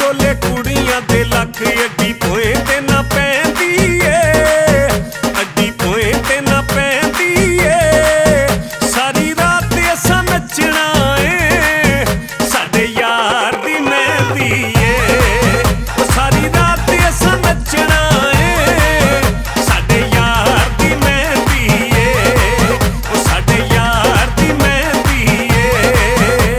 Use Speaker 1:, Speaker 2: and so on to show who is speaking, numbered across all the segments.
Speaker 1: ढोले कुड़ियां दे लख अड्डी पोए ते ना पैंदी ए अड्डी पोए ते ना पैंदी ए सारी रात असां नचना ए साडे यार दी मेहंदी ए ओ सारी रात असां नचना ए साडे यार दी मेहंदी ए ओ साडे यार दी मेहंदी ए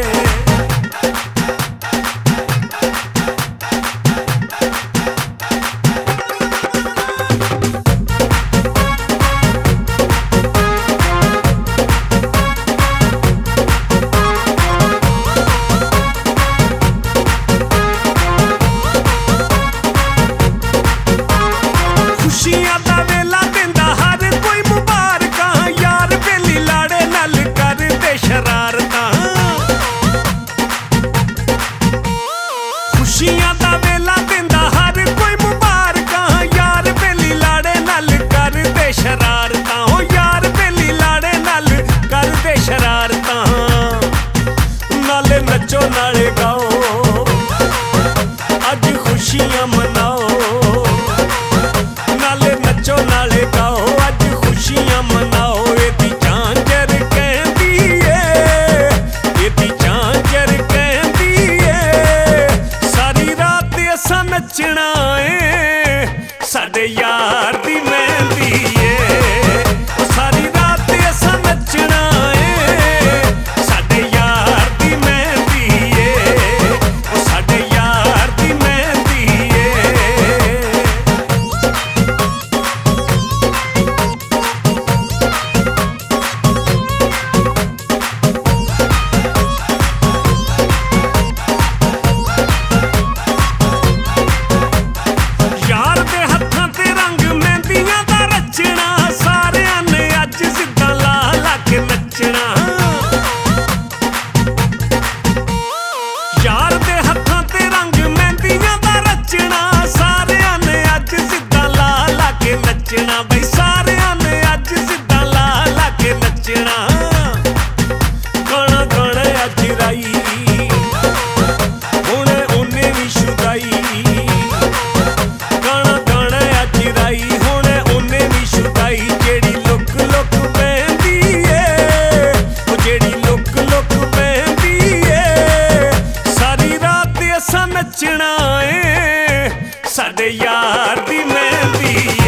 Speaker 1: खुशियां दा वेला दिंदा हर कोई मुबारकां यार बेली लाड़े नाल कर दे शरारतां खुशियां दा वेला दिंदा हर कोई मुबारकां यार बेली लाड़े नाल कर दे शरारतां ओ यार बेली लाड़े नाल कर दे शरारतां नाले नचो नाले गाओ अज खुशियां मनाओ नाले नचो नाले गाओ अज खुशियां मनाओ एदी झांझर कहंदी ए एदी झांझर कहंदी ए सारी रात असां नचना ए साडे यार दी मेहंदी ए ओ सारी रात असां नचना ए साडे यार दी मेहंदी ए ओ साडे यार दी मेहंदी ए यार दे हत्थां ते रंग मेहंदियां दा रचना सारियां ने अज सिद्धा ला ला के नचना यार दे हत्थां ते रंग मेहंदियां दा रचना सारियां ने अज सिद्धा ला ला के नचना बई सारियां ने अज सिद्धा ला ला के नचना गाना गाना अज राई हुण उन्ने भी शुदाई गाना गाना अज राई हुण उन्ने भी शुदाई जेड़ी लुक लुक बहंदी ए ओ जेड़ी लुक लुक बहंदी ए सारी रात असां नचना ए साडे यार दी मेहंदी